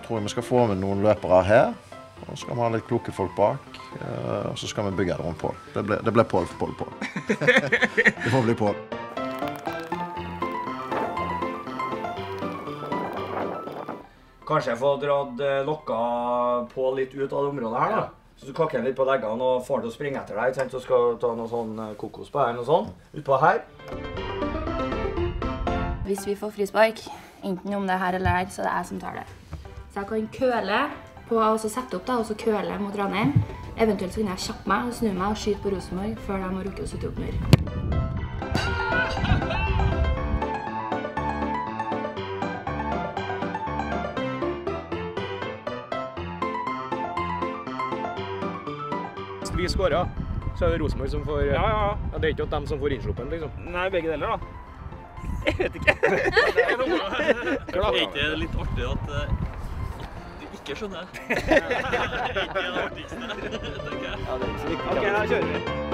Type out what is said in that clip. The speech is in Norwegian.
tror vi skal få med noen løpere her, og så skal vi ha litt kloke folk bak, og så skal vi bygge det rundt Pål. Det ble Pål. Det må bli Pål. Kanskje jeg får dratt lokka på litt ut av det området her da. Så du kakker litt på leggene og får til å springe etter deg, så skal du ta noe sånn kokos på her, noe sånn, utpå her. Hvis vi får frispark, enten om det er her eller her, så er det jeg som tar det. Så jeg kan køle på å sette opp da, og så køle mot Ranheim. Eventuelt så kan jeg kjappe meg og snu meg og skyte på Rosenborg før de må rukke å sitte opp mer. Vi skårer, så er det Rosenborg som får... Ja, det er ikke at de som får innsluppen, liksom. Nei, begge deler da. Jeg vet ikke. Er ikke litt artig at du ikke skjønner? Det er ikke det artigste, tenker jeg. Ja, det er ikke så viktig. Ok, da kjører vi.